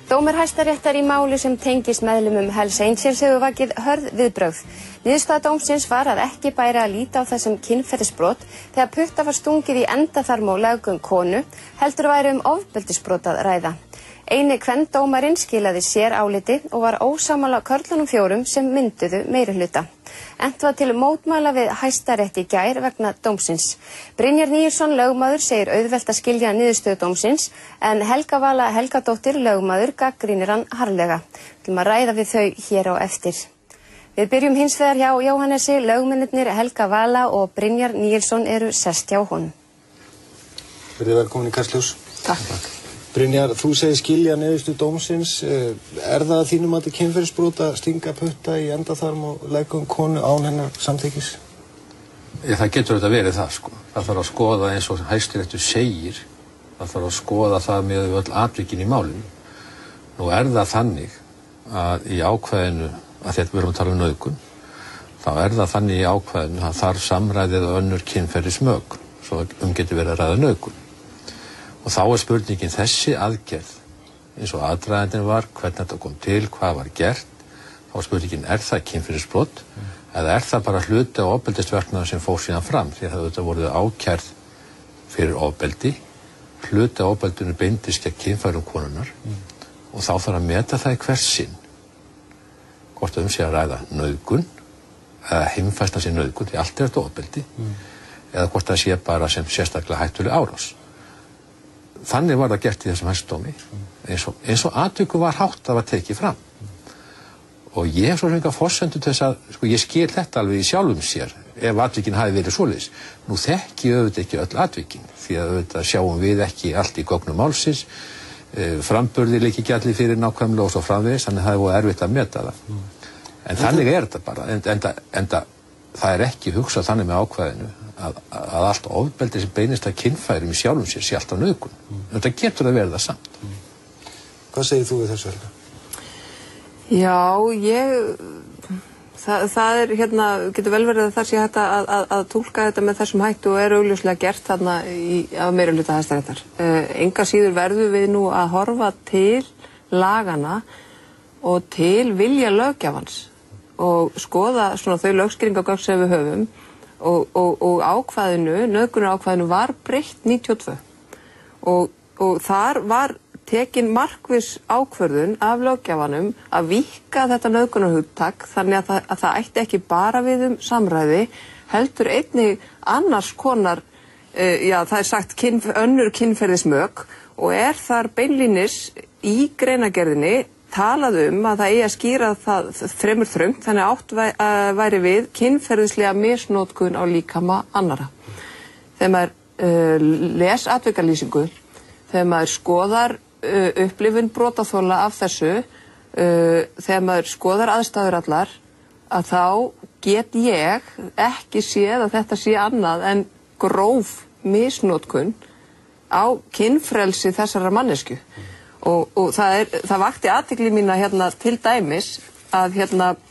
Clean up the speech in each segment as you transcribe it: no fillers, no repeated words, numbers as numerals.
Dómur Hæstaréttar í máli sem tengist meðlimum Hells Angels hefur vakið hörð viðbrögð. Niðurstaða dómsins var að ekki bæri að líta á þessum kynferðisbrot þegar putta var stungið í endaþarm og leggung konu, heldur væri ofbeldisbrot að ræða. Eini kvendómarinn skilaði sér áliti og var ósammála körlunum 4 sem mynduðu meirihluta. Efnt var til mótmæla við Hæstarétt í gær vegna dómsins. Brynjar Níelsson lögmaður segir auðvelt að skilja niðurstöðu dómsins en Helga Vala Helgadóttir lögmaður gagnrýnir hann harðlega. Við ætlum að ræða við þau hér á eftir. Við byrjum hins vegar hjá Jóhannesi, lögmennirnir Helga Vala og Brynjar Níelsson eru sest hjá honum. Verið velkomin í Kastljós. Takk. Brynjar, þú segir skilja niðurstöðu dómsins. Það að þínum að kynferðisbrot að stinga putta í endaþarm og leggung konu án hennar samþykkis? Það getur þetta verið það, sko. Það þarf að skoða eins og Hæstiréttur segir. Það þarf að skoða það með öll atvikin í málinu. Nú það þannig að í ákvæðinu, að þetta við erum að tala nauðgun, þá það þannig í ákvæðinu að þarf samræðið og önnur kynferðismök, svo getur verið að ræða nauðgun. Og þá spurningin þessi aðgerð, eins og aðdragandinn var, hvernig þetta kom til, hvað var gert, þá spurningin það kynferðisbrot, eða það bara hluti á ofbeldisverknaðar sem fór síðan fram, því að þetta voru ákærð fyrir ofbeldi, hluti á ofbeldinu beindist gegn kynfærum konunnar, og þá þarf að meta það í hvers sinn, hvort sé að ræða nauðgun, eða heimfærsla sé nauðgun, því allt þetta ofbeldi, eða hvort það sé bara sem sérstaklega hættuleg árás. Þannig var það gert í þessum hæstadómi, eins og atviku var hátt að var tekið fram. Og ég hef svo enga forsendu til þess að, ég skil þetta alveg í sjálfum sér, ef atvikin hafi verið svoleiðis. Nú þekki auðvitað ekki öll atvikin, því að auðvitað sjáum við ekki allt í gögnum málsins, framburði leiki ekki allir fyrir nákvæmlega og svo framvegis, þannig það voru erfitt að meta það. En þannig þetta bara, en það ekki hugsað þannig með ákvæðinu, að allt ofbeldi sem beinist að kynfærum í sjálfum sér sé alltaf nauðgun. Þetta getur að vera það samt. Hvað segir þú við þessu, Helga? Já, það getur vel verið að það sé hægt að túlka þetta með þessum hættu og augljóslega gert þarna af meirihluta Hæstaréttar. Enga síður verðum við nú að horfa til lagana og til vilja löggjafans og skoða svona þau lögskýringargögn sem við höfum og ákvæðinu, nauðgunarákvæðinu var breytt 92 og þar var tekin markviss ákvörðun af löggjafanum að víkka þetta nauðgunarhugtak þannig að það ætti ekki bara við samræði, heldur einnig annars konar, það sagt önnur kynferðismök og þar beinlínis í greinagerðinni talað að það eigi að skýra það fremur þröngt, þannig átt væri við kynferðislega misnotkun á líkama annarra. Þegar maður les atvikalýsingu, þegar maður skoðar upplifun brotaþola af þessu, þegar maður skoðar aðstæður allar, að þá get ég ekki séð að þetta sé annað en gróf misnotkun á kynfrelsi þessarar mannesku. Og það vakti athygli mína til dæmis að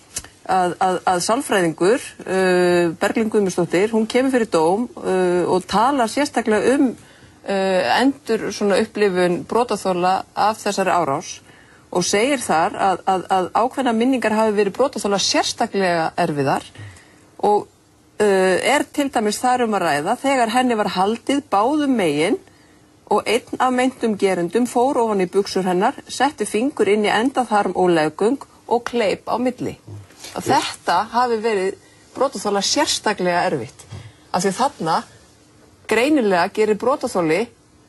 sálfræðingur Berglind Guðmundsdóttir, hún kemur fyrir dóm og talar sérstaklega endur svona upplifun brotaþola af þessari árás og segir þar að ákveðna minningar hafi verið brotaþola sérstaklega erfiðar og til dæmis þar að ræða þegar henni var haldið báðum megin og einn af meintum gerendum fór ofan í buxur hennar, setti fingur inn í endaþarm og leggung og kleip á milli. Og þetta hafi verið brotaþola sérstaklega erfitt. Af því þarna greinilega gerir brotaþoli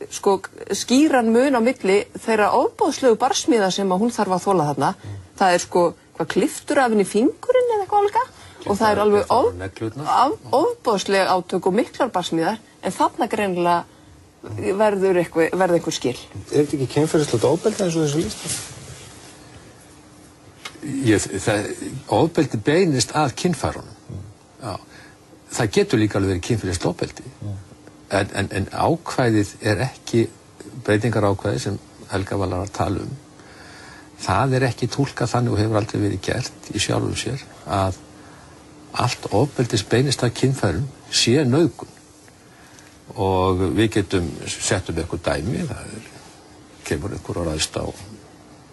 skýran mun á milli þeirra ofboðslegu barsmíða sem hún þarf að þola þarna. Það hvað kliftur af henni fingurinn eða eitthvað alveg. Og það alveg ofboðsleg átök og miklar barsmíðar, en þarna greinilega verður einhver skil. Þetta ekki kynferðislegt ofbeldi eins og þessu lýst? Ofbeldi beinist að kynfærunum. Það getur líka alveg verið kynferðislegt ofbeldi. En ákvæðið ekki breytingarákvæðið sem Helga var að tala Það ekki túlkað þannig og hefur aldrei verið gert í sjálfum sér að allt ofbeldis beinist að kynfærum sé nauðgun. Og við getum sett eitthvað dæmi, það kemur einhver og ræðst á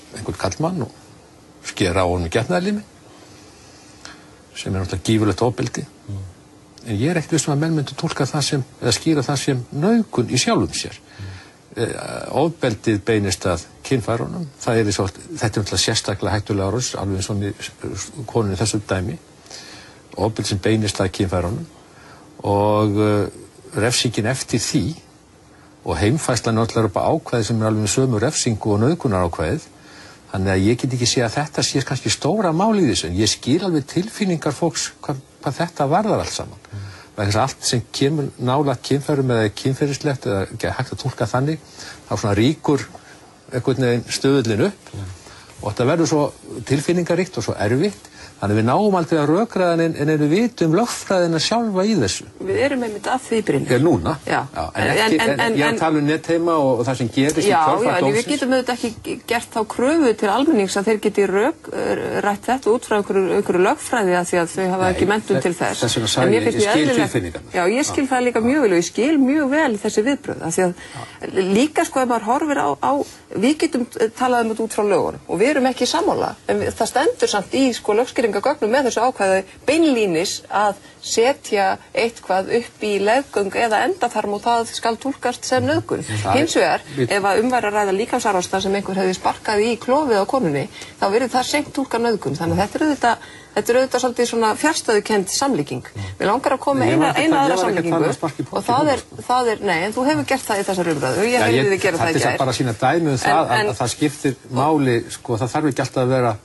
einhvern kallmann og skera á honum getnaðarlimi sem náttúrulega gífurlegt ofbeldi. En ég ekki viss að menn myndu túlka það sem, eða skýra það sem nauðgun í sjálfum sér. Ofbeldið beinist að kynfærunum, þetta er náttúrulega sérstaklega hættulega árás, alveg eins og konunni þessu dæmi. Ofbeldið sem beinist að kynfærunum og refsingin eftir því og heimfærslan náttúrulega upp á ákvæði sem alveg með sömu refsingu og nauðgunar ákvæðið. Þannig að ég get ekki sé að þetta sé kannski stóra mál í þessu, en ég skil alveg tilfinningar fólks hvað þetta varðar allt saman. Vegna þess að allt sem kemur nálægt kynfærum eða kynferðislegt eða ekki hægt að túlka þannig, þá svona ríkur einhvern veginn stöðullin upp og þetta verður svo tilfinningaríkt og svo erfitt. Þannig við náum aldrei að rökræðan en við vitum lögfræðina sjálfa í þessu. Við erum einmitt að því Brynjar. Já, núna. Já. En ég tala nettheima og það sem gerist í kjölfar dómsins. Já, en við getum auðvitað ekki gert þá kröfu til almennings að þeir geti rætt þetta út frá einhverju lögfræði að því að þau hafa ekki menntun til þess. Þess vegna sagði ég skil tilfinningarnar. Já, ég skil það líka mjög vel og ég skil mjög vel þessi viðbrögð. Af því að líka sko ef maður horfir á við getum talað þetta út frá lögunum og við erum ekki sammála. En það stendur samt í sko lögskýringargögnum með þessu ákvæði beinlínis að setja eitthvað upp í leggöng eða endaþarm og það skal túlkast sem nauðgun. Hins vegar, ef að væri að ræða líkamsárástar sem einhver hefði sparkað í klofið á konunni, þá verður það seint túlkað nauðgun. Þannig að þetta er auðvitað svolítið svona fjarstæðukennd samlíking. Mér langar að koma eina aðra samlíkingu og það er, nei, en þú hefur gert það í þessar umræðu og ég hefði þið gera það í gær. Þetta er bara að sýna dæmi það að það skiptir máli, sko, það þarf ekki alltaf að vera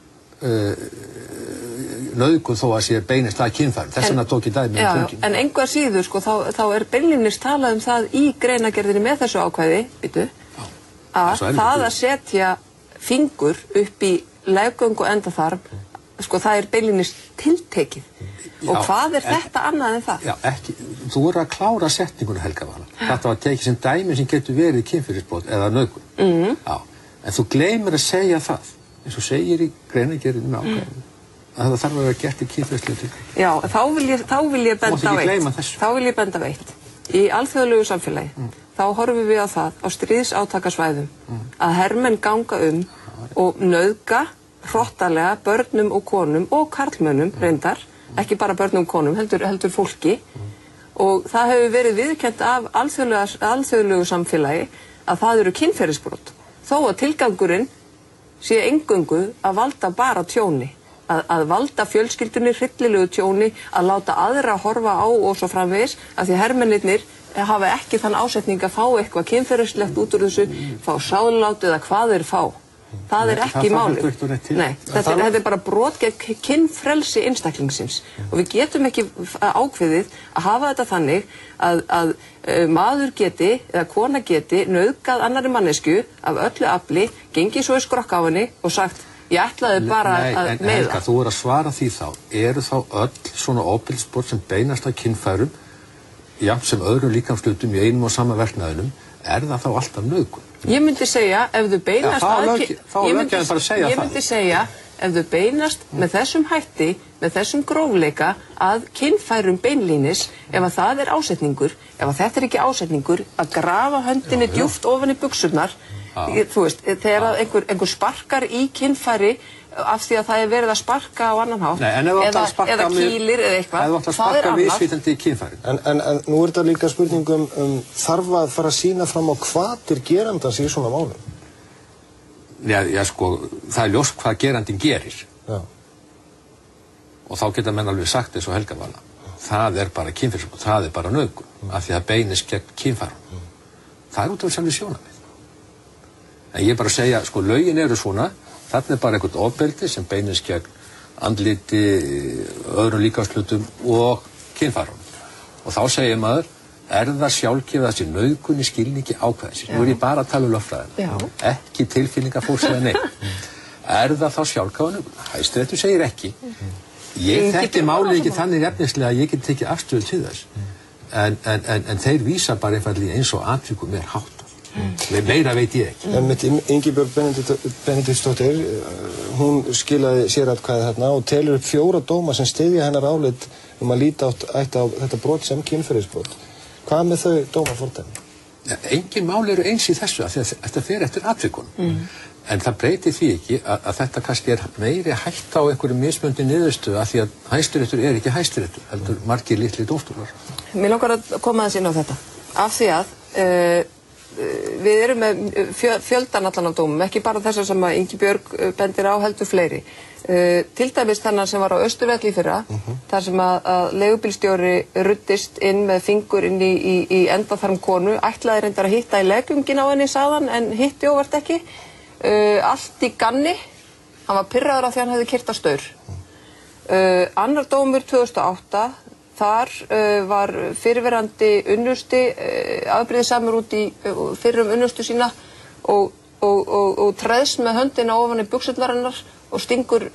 nauðgun þó að sé beinist að kynfærum. Þess vegna tók ég dæmi tökin. En engu að síður, sko, þá er beinlínis talað það í greinargerðinni með þessu ákvæði, að það að setja fingur upp í leggöng og endaþarm, sko, það er beinlínis tiltekið. Og hvað er þetta annað en það? Já, ekki. Þú voru að klára setninguna, Helga Vala. Þetta var tekið sem dæmi sem getur verið kynferðisbrot eða nauðgun. Já. En þú gleymir að segja það, eins og segir í greinargerðinni með ákvæðinu, að það þarf að vera gert í kynferðislegu tilgangi. Já, þá vil ég benda á eitt. Í alþjóðlegu samfélagi, þá horfum við á það á stríðsátakasvæðum að hermenn ganga og nauðga hrottalega börnum og konum og karlmönnum reyndar, ekki bara börnum og konum, heldur fólki og það hefur verið viðurkennt af alþjóðlegu samfélagi að það eru kynferðisbrot þó að tilgangurinn sé eingöngu að valda bara tjóni, að valda fjölskyldunni hryllilegu tjóni, að láta aðra horfa á og svo framvegis, af því hermennirnir hafa ekki þann ásetning að fá eitthvað kynferðislegt út úr þessu, fá sálát eða hvað þeir fá. Það er ekki málið. Nei, þetta er bara brot gegn kynfrelsi einstaklingsins og við getum ekki ákveðið að hafa þetta þannig að maður geti eða kona geti nauðgað annarri mannesku af öllu afli, gengið svo í skrokk á henni og sagt ég ætlaði bara að meiða. Helga, þú er að svara því þá. Eru þá öll svona ofbeldisbrot sem beinast að kynfærum, jafnt sem öðrum líkamshlutum í einum og sama verknaðinum, er það þá alltaf nauðgun? Ég myndi segja, ef þau beinast ef þau beinast með þessum hætti, með þessum grófleika að kynfærum beinlínis, ef að það er ásetningur, ef að þetta er ekki ásetningur, að grafa höndinni djúpt ofan í buxurnar, þú veist, þegar einhver sparkar í kynfæri af því að það er verið að sparka á annan hátt eða kýlir eða eitthvað, það er annað. En nú er þetta líka spurning þarf að fara að sýna fram á hvatir gerandans í svona málum? Já, sko, það er ljóst hvað gerandinn gerir. Já. Og þá geta menn alveg sagt eins og Helga Vala. Það er bara kynferðisbrot, það er bara nauðgun, af því það beinist gegn kynfærum. Það er út af sjálfur sjónarmið. En ég er bara að segja, sko, lögin eru svona. Þarna er bara einhvern ofbeldi sem beinist gegn andliti, öðrum líkamshlutum og kynfærum. Og þá segir maður, er það sjálfgefið að þessi nauðgun í skilningi ákvæðisins? Nú er ég bara að tala lögfræðina, ekki tilfinningar fólks eða neitt. Er það þá sjálfgefið nauðgun? Hæstiréttur segir ekki. Ég þekki málið ekki þannig efnislega að ég get tekið afstöðu til þess. En þeir vísa bara einfaldlega eins og atvikum er hátt. Meira veit ég ekki. Ingibjörg Benediktsdóttir, hún skilaði sératkvæði þarna og telur upp 4 dóma sem styðja hennar álit að líta ætti á þetta brot sem kynferðisbrot. Hvað með þau dóma fordæmi? Engin mál eru eins í þessu, þetta fer eftir atvikunum. En það breytir því ekki að þetta kannski meiri hætta á einhverju mismunandi niðurstöðu af því að Hæstiréttur ekki Hæstiréttur, heldur margir litli dómstólar. Mér langar að koma aðeins inn á þetta. Af því að við erum með fjöldan allan af dómum, ekki bara þessar sem að Ingibjörg bendir á, heldur fleiri. Til dæmis þennan sem var á Austurvelli í fyrra, þar sem að leigubílstjóri ruddist inn með fingur inn í endaþarm konu, ætlaði reyndar að hitta í leggungin á henni sagðan, en hitti óvart ekki. Allt í ganni, hann var pirraður af því hann hefði keyrt á staur. Annar dómur 2008, þar var fyrrverandi unnusti afbrýðisamur út í fyrrum unnustu sína og treðst með höndina ofan í buxurnar og stingur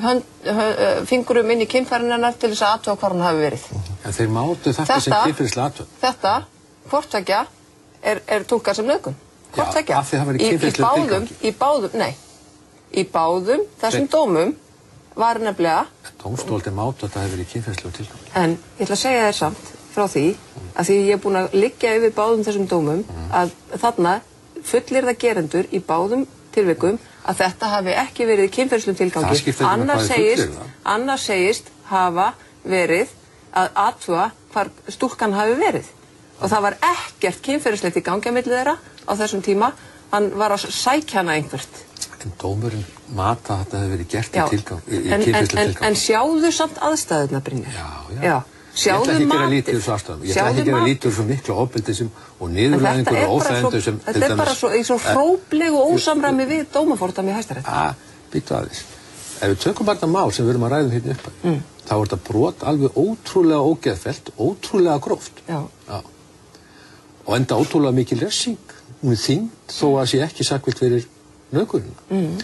fingurum inn í kynfærin hennar til þess að athuga hvar hann hafi verið. En þeir mátu þetta sem kynferðislega athöfn. Þetta, hvort tveggja, er túlkað sem nauðgun. Hvort tveggja. Af því það var í kynferðislegum tilgangi. Í báðum þessum dómum var nefnilega... Dómstóldi mátu að það hefur verið í kynferðislegum tilgangi. En ég ætla að segja þér samt frá því að því ég er búin að liggja yfir báðum þessum dómum að þarna fullir það gerendur í báðum tilvikum að þetta hafi ekki verið í kynferðislegum tilgangi. Annars segist hafa verið að athuga hvar stúlkan hafi verið. Og það var ekkert kynferðislegt í gangi á milli þeirra á þessum tíma. Hann var að sækja hana einhvert. En dómurinn mata að þetta hefði verið gert í kynferðislegum tilgangi. En sjáðu samt aðstæðurnar, Brynjar. Já. Sjáðu matið. Ég ætla ekki að gera lítið úr þessu aðstæðum. Ég ætla ekki að gera lítið úr svo miklu ofbeldi og niðurlægingur og óþægindu sem... Þetta er bara svo hróplegu og ósamræmi við dómafordæmi í Hæstarétti. Býttu aðeins. Ef við tökum bara þetta mál sem við erum að ræða hérna uppi, þá er þetta brot alveg ótrúlega ógeðfellt, ótrúlega gróft. Já. Og enda ótrúlega mikil refsing. Hún er þyngd þó að sé ekki sakfellt fyrir nauðgunina.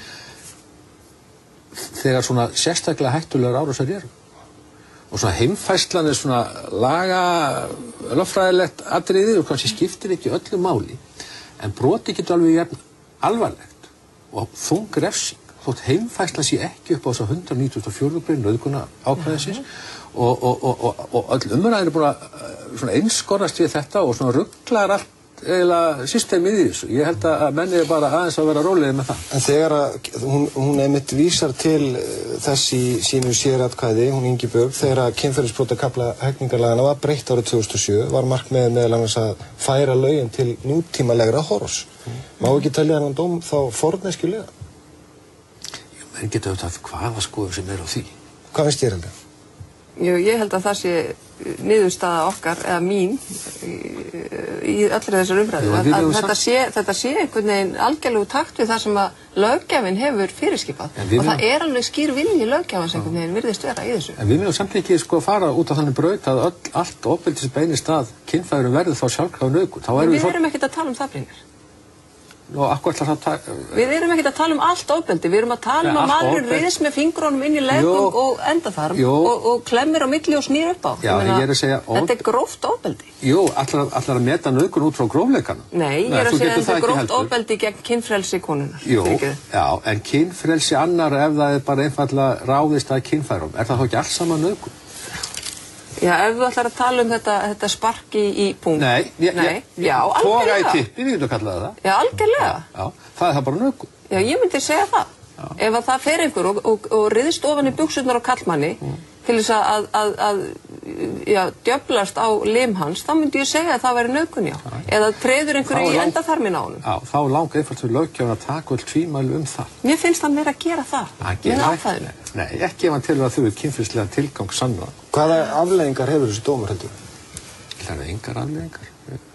Þegar svona sérstaklega hættulegar árásar eru. Og svona heimfærslan er svona lögfræðilegt atriði og kannski skiptir ekki öllu máli. En broti getur alveg jafn alvarlegt og þung refsing. Þótt heimfærsla sé ekki upp á þess að 194. grein nauðguna ákvæðisins og öll umræðin er búin að einskorðast við þetta og svona ruglar allt eiginlega systemið í þessu. Ég held að menn er bara aðeins að vera rólegir með það. En þegar hún einmitt vísar til þess í sínu sératkvæði, hún Ingibjörg, þegar kynferðisbrotakafla hegningarlagana var breytt árið 2007, var markmiðið meðal annars að færa lögin til nútímalegra horfs. Má ekki telja þennan dóm þá forneskjulega? Menn geta auðvitað hvaða skoður sem er á því. Hvað finnst þér heldur? Ég held að það sé niðurstaða okkar, eða mín, í allri þessar umræðu. Þetta sé einhvern veginn algjörlegu takt við það sem að löggjafinn hefur fyrirskipað. Og það er alveg skýr vilji löggjafans einhvern veginn virðist vera í þessu. En við viljum samt ekki fara út á þannig braut að allt ofbeldi sem beinist að kynfærum verður þá sjálfkrafa nauðgun. Við erum ekkert að tala um það, Brynjar. Við erum ekkert að tala um allt ofbeldi, við erum að tala um að maðurinn riðst með fingrunum inn í leggung og endaþarm og klemmir á milli og snýr upp á. Þetta er gróft ofbeldi. Jú, allar að meta nauðgun út frá grófleikanum. Nei, ég er að segja að þetta er gróft ofbeldi gegn kynfrelsi konunnar. Jú, já, en kynfrelsi annar ef það er bara einfaldlega ráðist að kynfærum, er það þá ekki alls saman nauðgun? Já, ef þú ætlar að tala um þetta spark í punkt. Nei, já, algjörlega. Toga í tippi, við getum að kalla það. Já, algjörlega. Já, það er það bara nauðgun. Já, ég myndi segja það. Ef að það fer einhver og riðst ofan í buxurnar á karlmanni til þess að djöflast á lim hans, þá myndi ég segja að það væri nauðgun, já. Eða treður einhverju í endaþarminn á honum. Já, þá langar einfalt fyrir löggjafinn að taka öll tvímæli um það. Mér finnst hann vera að gera það. Með ákvæðinu. Nei, ekki ef hann telur að þau er kynferðislegan tilgang sanna. Hvaða afleiðingar hefur þessi dómur heldur? Það er engar afleiðingar.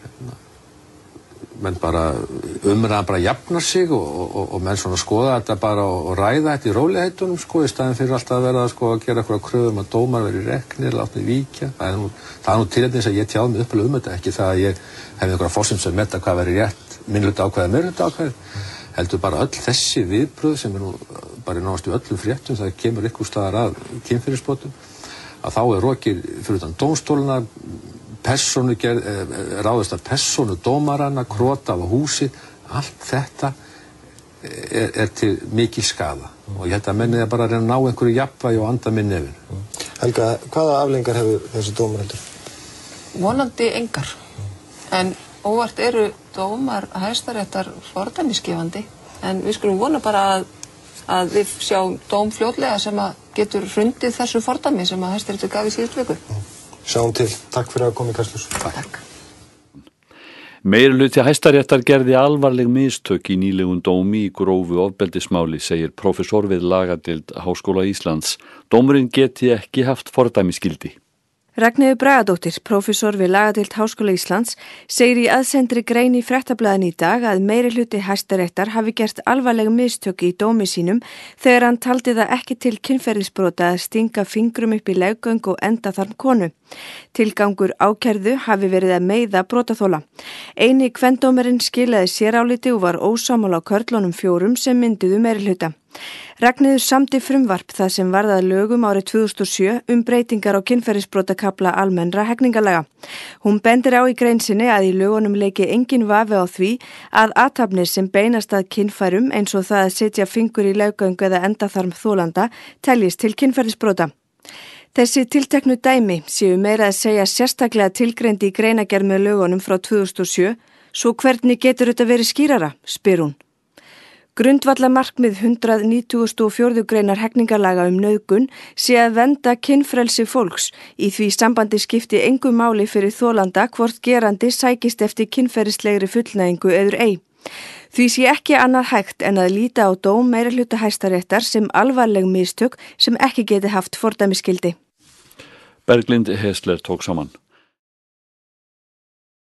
Menn bara umræðan bara jafnar sig og menn svona skoða þetta bara og ræða þetta í rólegheitunum í staðinn fyrir alltaf að vera að gera eitthvað kröfum að dómar veri reknir, látnir víkja. Það er nú til þess að ég tjáði mig uppalega þetta, ekki það að ég hef einhverja forsend sem metta hvað veri rétt, minnluta ákvæði, meirluta ákvæði. Heldur bara öll þessi viðbrögð sem er nú bara nánast í öllum fréttum, það kemur ykkur staðar að kynferðisbrotum, að þá er rokið fyrir utan dómstólana, ráðist af persónu dómaranna, krotað á húsið, allt þetta er til mikil skaða og ég held að mennið er bara að reyna að ná einhverju jafnvægi og anda með nefinu. Helga, hvaða afleiðingar hefur þessi dómur heldur? Vonandi engar, en óvart eru dómar Hæstaréttar fordæmisgefandi en við skulum vona bara að við sjáum dóm fljótlega sem að getur hrundið þessu fordæmi sem að Hæstiréttur gaf í síðustu viku. Sjáum til. Takk fyrir að koma í Kastljós. Takk. Meirihluti Hæstaréttar gerði alvarleg mistök í nýlegum dómi í grófu ofbeldismáli, segir prófessor við lagadeild Háskóla Íslands. Dómurinn geti ekki haft fordæmisgildi. Ragnheiður Bragadóttir, prófessor við lagadeild Háskóla Íslands, segir í aðsendri grein í Fréttablaðinu í dag að meirihluti Hæstaréttar hafi gert alvarleg mistök í dómi sínum þegar hann taldi það ekki til kynferðisbrota að stinga fingrum upp í leggöng og endaþarm konu. Tilgangur ákærðu hafi verið að meiða brotaþola. Eini kvendómurinn skilaði séráliti og var ósammála á körlunum 4 sem mynduðu meirihluta. Ragnheiður samdi frumvarp það sem varðað lögum árið 2007 breytingar á kynferðisbrotakafla almennra hegningarlaga. Hún bendir á í grein sinni að í lögunum leiki engin vafi á því að athafnir sem beinast að kynfærum eins og það að setja fingur í leggöng eða endaþarm þolanda teljist til kynferðisbrota. Þessi tilteknu dæmi séu meira að segja sérstaklega tilgreind í greinargerð með lögunum frá 2007, svo hvernig getur þetta verið skýrara, spyr hún. Grundvallamarkmið 194. greinar hegningarlaga nauðgun sé að vernda kynfrelsi fólks. Í því sambandi skipti engu máli fyrir þolanda hvort gerandi sækist eftir kynferðislegri fullnægingu eður ei. Því sé ekki annað hægt en að líta á dóm meirihluta Hæstaréttar sem alvarleg mistök sem ekki geti haft fordæmisgildi. Berglind Hesler tók saman.